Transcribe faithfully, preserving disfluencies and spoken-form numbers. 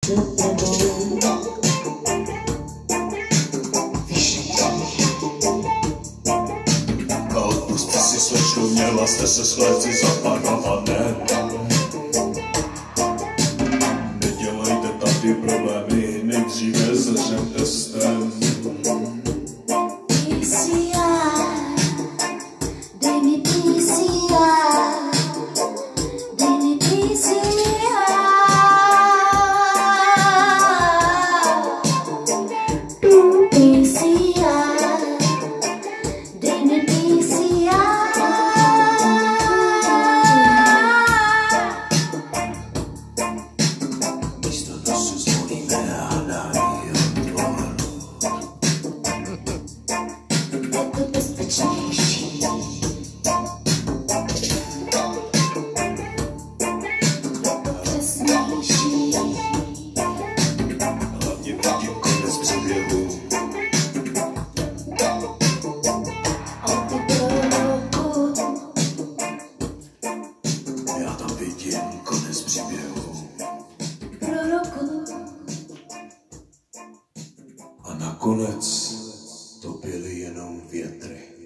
před tebou. A odpusťte si slečno, měla jste se schléci za pár a ne. Nedělejte tady problémy, nejdříve začnem testem. P C R, dej mi P C R, dej mi P C R. P C R, dej mi P C R. Místo toho si zvolíme hádání odboru. Je to bezpečnější. Přesnější. Hlavně vidím konec příběhu. O ty proroku. Já tam vidím konec příběhu. Proroku. A nakonec to byly jenom větry.